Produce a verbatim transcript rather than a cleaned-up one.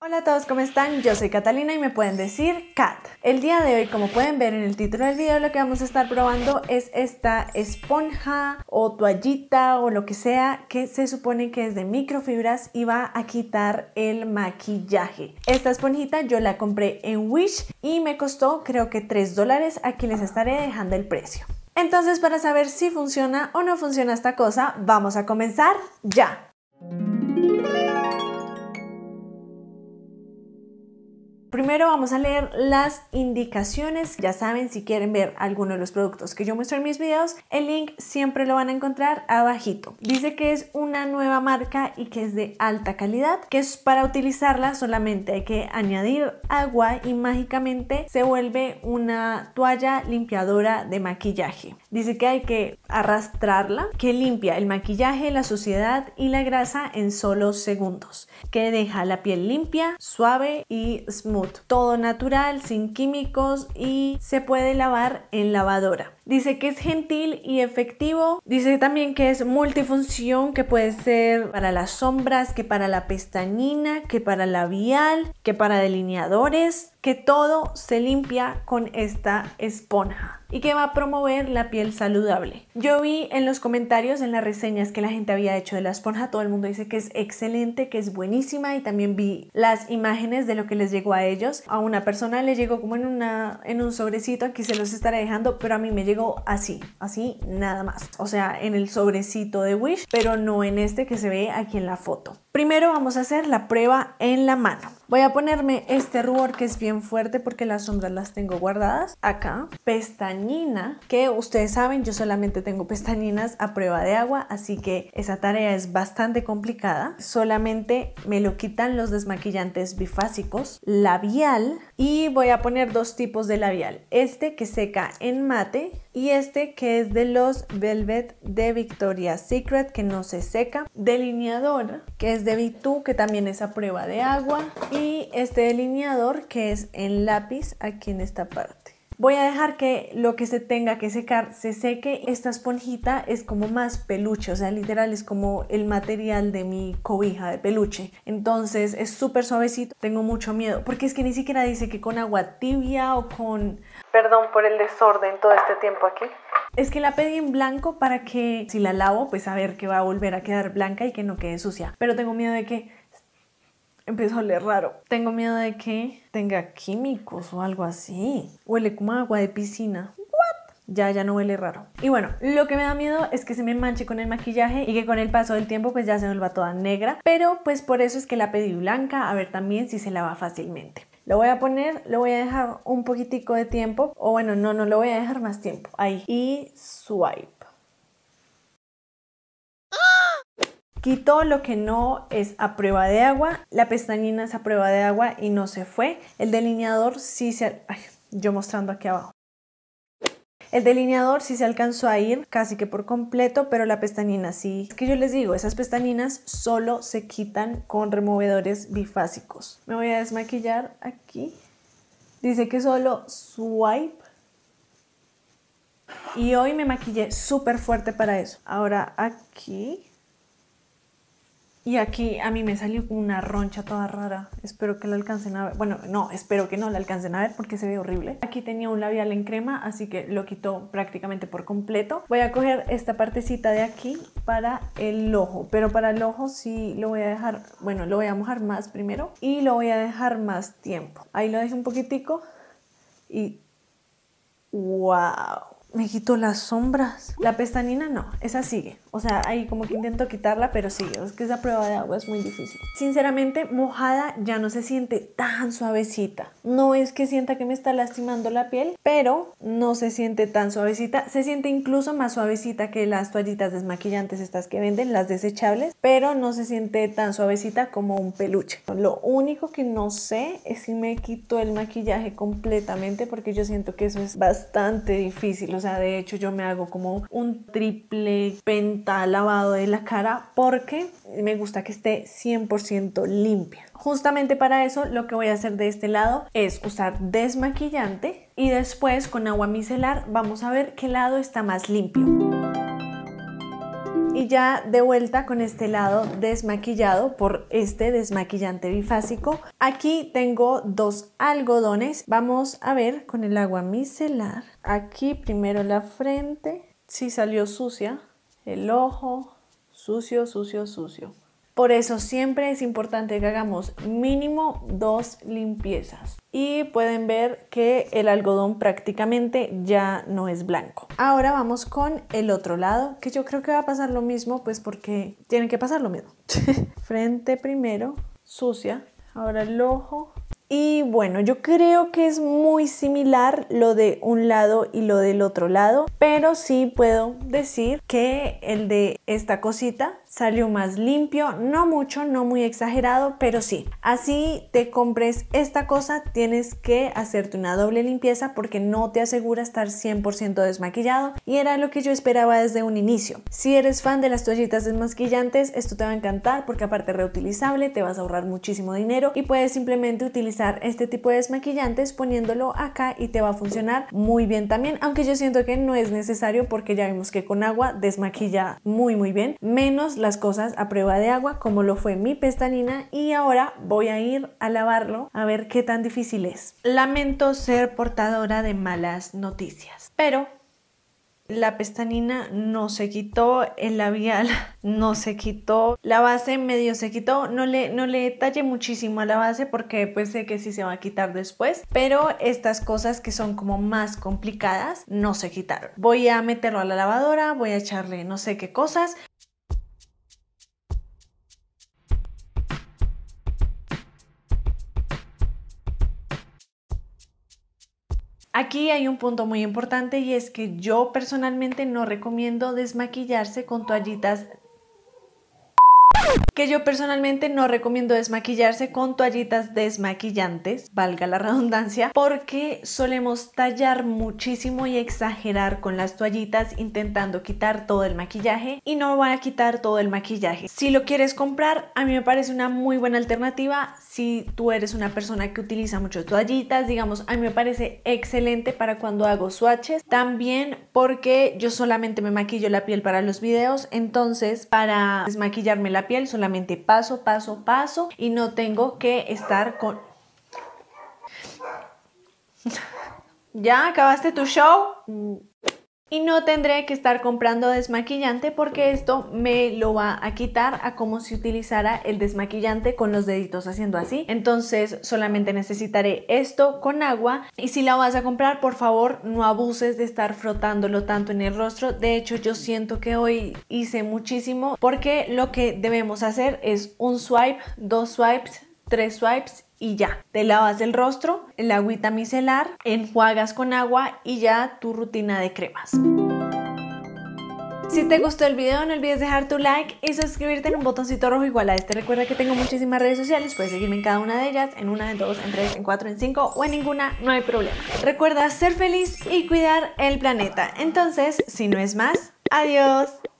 Hola a todos, ¿cómo están? Yo soy Catalina y me pueden decir Kat. El día de hoy, como pueden ver en el título del video, lo que vamos a estar probando es esta esponja o toallita o lo que sea que se supone que es de microfibras y va a quitar el maquillaje. Esta esponjita yo la compré en Wish y me costó creo que tres dólares. Aquí les estaré dejando el precio. Entonces, para saber si funciona o no funciona esta cosa, vamos a comenzar ya. Primero vamos a leer las indicaciones. Ya saben, si quieren ver alguno de los productos que yo muestro en mis videos, el link siempre lo van a encontrar abajito. Dice que es una nueva marca y que es de alta calidad, que es para utilizarla solamente hay que añadir agua y mágicamente se vuelve una toalla limpiadora de maquillaje. Dice que hay que arrastrarla, que limpia el maquillaje, la suciedad y la grasa en solo segundos, que deja la piel limpia, suave y smooth. Todo natural, sin químicos y se puede lavar en lavadora. Dice que es gentil y efectivo. Dice también que es multifunción, que puede ser para las sombras, que para la pestañina, que para labial, que para delineadores, que todo se limpia con esta esponja y que va a promover la piel saludable. Yo vi en los comentarios, en las reseñas que la gente había hecho de la esponja, todo el mundo dice que es excelente, que es buenísima, y también vi las imágenes de lo que les llegó a ellos. A una persona le llegó como en, una, en un sobrecito, aquí se los estaré dejando, pero a mí me llegó así, así nada más. O sea, en el sobrecito de Wish, pero no en este que se ve aquí en la foto. Primero vamos a hacer la prueba en la mano. Voy a ponerme este rubor que es bien fuerte porque las sombras las tengo guardadas acá. Pestañina, que ustedes saben, yo solamente tengo pestañinas a prueba de agua, así que esa tarea es bastante complicada. Solamente me lo quitan los desmaquillantes bifásicos. Labial, y voy a poner dos tipos de labial. Este que seca en mate y este que es de los Velvet de Victoria's Secret, que no se seca. Delineador, que es de V dos, que también es a prueba de agua. Y este delineador que es en lápiz aquí en esta parte. Voy a dejar que lo que se tenga que secar se seque. Esta esponjita es como más peluche, o sea, literal es como el material de mi cobija de peluche. Entonces es súper suavecito. Tengo mucho miedo porque es que ni siquiera dice que con agua tibia o con... Perdón por el desorden todo este tiempo aquí. Es que la pedí en blanco para que si la lavo, pues a ver que va a volver a quedar blanca y que no quede sucia. Pero tengo miedo de que empiezo a oler raro. Tengo miedo de que tenga químicos o algo así. Huele como agua de piscina. ¿What? Ya, ya no huele raro. Y bueno, lo que me da miedo es que se me manche con el maquillaje y que con el paso del tiempo pues ya se vuelva toda negra. Pero pues por eso es que la pedí blanca. A ver también si se lava fácilmente. Lo voy a poner, lo voy a dejar un poquitico de tiempo. O bueno, no, no lo voy a dejar más tiempo. Ahí. Y swipe. Quito lo que no es a prueba de agua. La pestañina es a prueba de agua y no se fue. El delineador sí se... Ay, yo mostrando aquí abajo. El delineador sí se alcanzó a ir casi que por completo, pero la pestañina sí. Es que yo les digo, esas pestañinas solo se quitan con removedores bifásicos. Me voy a desmaquillar aquí. Dice que solo swipe. Y hoy me maquillé súper fuerte para eso. Ahora aquí... Y aquí a mí me salió una roncha toda rara. Espero que la alcancen a ver. Bueno, no, espero que no la alcancen a ver porque se ve horrible. Aquí tenía un labial en crema, así que lo quito prácticamente por completo. Voy a coger esta partecita de aquí para el ojo. Pero para el ojo sí lo voy a dejar... Bueno, lo voy a mojar más primero y lo voy a dejar más tiempo. Ahí lo dejé un poquitico y... ¡Wow! Me quitó las sombras. La pestañina no, esa sigue. O sea, ahí como que intento quitarla, pero sigue. Es que esa prueba de agua es muy difícil. Sinceramente, mojada ya no se siente tan suavecita. No es que sienta que me está lastimando la piel, pero no se siente tan suavecita. Se siente incluso más suavecita que las toallitas desmaquillantes estas que venden, las desechables, pero no se siente tan suavecita como un peluche. Lo único que no sé es si me quito el maquillaje completamente, porque yo siento que eso es bastante difícil. O sea, de hecho yo me hago como un triple penta lavado de la cara porque me gusta que esté cien por ciento limpia. Justamente para eso lo que voy a hacer de este lado es usar desmaquillante y después con agua micelar vamos a ver qué lado está más limpio. Y Y ya de vuelta con este lado desmaquillado por este desmaquillante bifásico. Aquí tengo dos algodones. Vamos a ver con el agua micelar. Aquí primero la frente. Sí salió sucia. El ojo. Sucio, sucio, sucio. Por eso siempre es importante que hagamos mínimo dos limpiezas. Y pueden ver que el algodón prácticamente ya no es blanco. Ahora vamos con el otro lado, que yo creo que va a pasar lo mismo, pues porque tiene que pasar lo mismo. Frente primero, sucia. Ahora el ojo. Y bueno, yo creo que es muy similar lo de un lado y lo del otro lado, pero sí puedo decir que el de esta cosita salió más limpio, no mucho, no muy exagerado, pero sí. Así te compres esta cosa, tienes que hacerte una doble limpieza porque no te asegura estar cien por ciento desmaquillado y era lo que yo esperaba desde un inicio. Si eres fan de las toallitas desmaquillantes, esto te va a encantar porque aparte reutilizable, te vas a ahorrar muchísimo dinero y puedes simplemente utilizar este tipo de desmaquillantes poniéndolo acá y te va a funcionar muy bien también, aunque yo siento que no es necesario porque ya vimos que con agua desmaquilla muy muy bien, menos las cosas a prueba de agua como lo fue mi pestañina. Y ahora voy a ir a lavarlo a ver qué tan difícil es. Lamento ser portadora de malas noticias, pero la pestañina no se quitó, el labial no se quitó, la base medio se quitó, no le, no le tallé muchísimo a la base porque pues sé que sí se va a quitar después, pero estas cosas que son como más complicadas no se quitaron. Voy a meterlo a la lavadora, voy a echarle no sé qué cosas. Aquí hay un punto muy importante y es que yo personalmente no recomiendo desmaquillarse con toallitas que yo personalmente no recomiendo desmaquillarse con toallitas desmaquillantes, valga la redundancia, porque solemos tallar muchísimo y exagerar con las toallitas intentando quitar todo el maquillaje y no van a quitar todo el maquillaje. Si lo quieres comprar, a mí me parece una muy buena alternativa si tú eres una persona que utiliza mucho toallitas, digamos, a mí me parece excelente para cuando hago swatches, también porque yo solamente me maquillo la piel para los videos, entonces para desmaquillarme la piel solamente paso, paso, paso y no tengo que estar con... ¿Ya acabaste tu show? Y no tendré que estar comprando desmaquillante porque esto me lo va a quitar a como si utilizara el desmaquillante con los deditos haciendo así. Entonces solamente necesitaré esto con agua y si la vas a comprar, por favor no abuses de estar frotándolo tanto en el rostro. De hecho, yo siento que hoy hice muchísimo porque lo que debemos hacer es un swipe, dos swipes, tres swipes y ya, te lavas el rostro, el agüita micelar, enjuagas con agua y ya tu rutina de cremas. Si te gustó el video, no olvides dejar tu like y suscribirte en un botoncito rojo igual a este. Recuerda que tengo muchísimas redes sociales, puedes seguirme en cada una de ellas, en una, en dos, en tres, en cuatro, en cinco o en ninguna, no hay problema. Recuerda ser feliz y cuidar el planeta. Entonces, si no es más, adiós.